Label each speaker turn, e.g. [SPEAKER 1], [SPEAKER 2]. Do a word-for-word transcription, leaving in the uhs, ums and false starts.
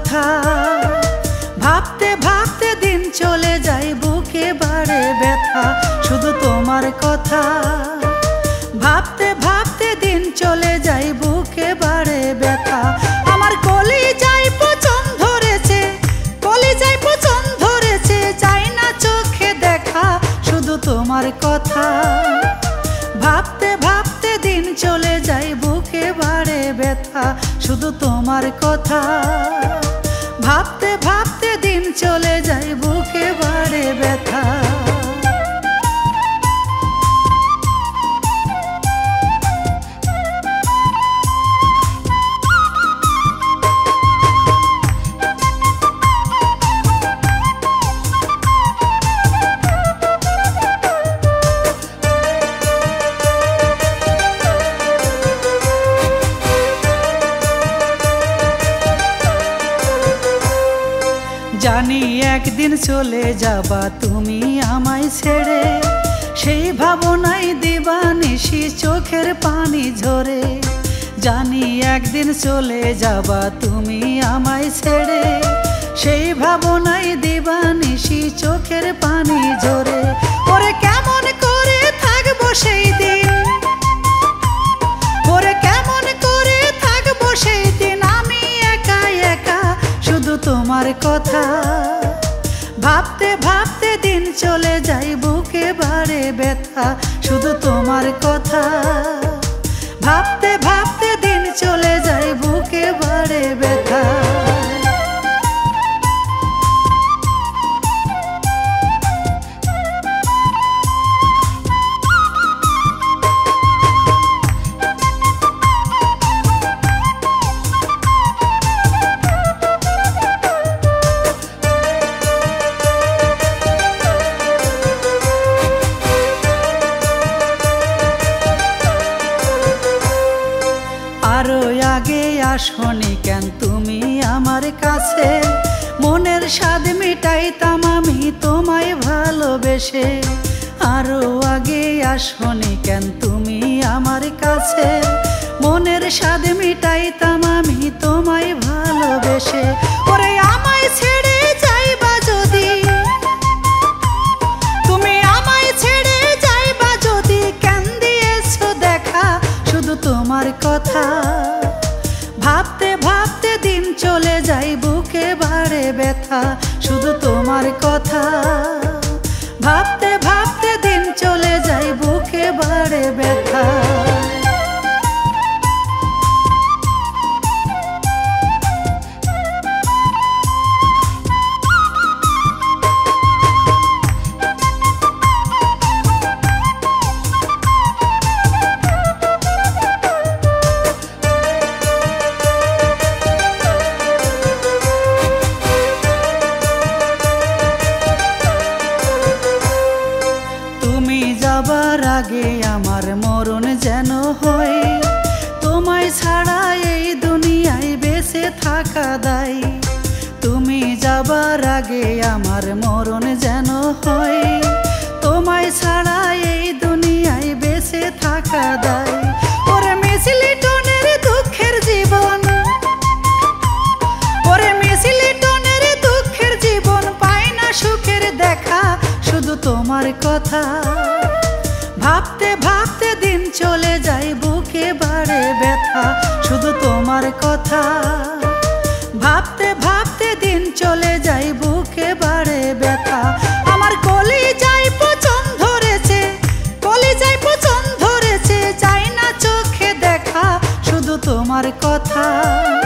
[SPEAKER 1] কথা ভাবতে ভাবতে দিন চলে যায় বুকে বাড়ে ব্যথা শুধু তোমার কথা ভাবতে ভাবতে দিন চলে যায় বুকে বাড়ে ব্যথা আমার কলিজায় পচন ধরেছে কলিজায় পচন ধরেছে চাই না চোখে দেখা শুধু তোমার কথা ভাবতে ভাবতে দিন চলে যায় বুকে বাড়ে ব্যথা শুধু তোমার কথা ভাবতে ভাবতে দিন চলে যায় বুকে বাড়ে ব্যথা জানি একদিন চলে যাবা তুমি আমায় ছেড়ে সেই ভাবনাই দিবানিশি চোখের পানি ঝরে জানি একদিন চলে যাবা তুমি আমায় ছেড়ে সেই ভাবনাই দিবানিশি চোখের পানি ঝরে ওরে কেমন করে থাকবো সেই দিন ওরে কেমন করে থাকবো সেই দিন আমি একা একা শুধু তোমার কথা ভাবতে ভাবতে দিন চলে যায় বুকে বাড়ে ব্যথা শুধু তোমার কথা ভাবতে ভাবতে দিন চলে যায় বুকে বাড়ে ব্যথা আরো আগে আসনি কেন তুমি আমার কাছে মনের স্বাদ মিটাইতাম আমি তোমায় ভালোবেসে আরো আগে আসনি কেন তুমি আমার কাছে মনের স্বাদ মিটাইতাম আমি তোমায় ভালোবেসে ওরে আমায় ছেড়ে যাইবা যদি তুমি আমায় ছেড়ে যাইবা যদি কেন দিয়েছো দেখা শুধু তোমার কথা ভাবতে ভাবতে দিন চলে যায় বুকে বাড়ে ব্যথা শুধু তোমার কথা ভাবতে ভাবতে দিন চলে যায় বুকে বাড়ে ব্যথা যাবার আগে আমার মরণ যেন হয় তোমায় ছাড়া এই দুনিয়ায় বেঁচে থাকা দায় তুমি যাবার আগে আমার মরণ যেন হয় তোমায় ছাড়া এই দুনিয়ায় বেঁচে থাকা দায় ওরে মিসলিটনের দুঃখের জীবন ওরে মিসলিটনের দুঃখের জীবন পায় না সুখের দেখা শুধু তোমার কথা ভাবতে ভাবতে দিন চলে যায় বুকে বাড়ে ব্যথা শুধু তোমার কথা ভাবতে ভাবতে দিন চলে যায় বুকে বাড়ে ব্যথা আমার কলিজায় পচন ধরেছে কলিজায় পচন ধরেছে চাই না চোখে দেখা শুধু তোমার কথা।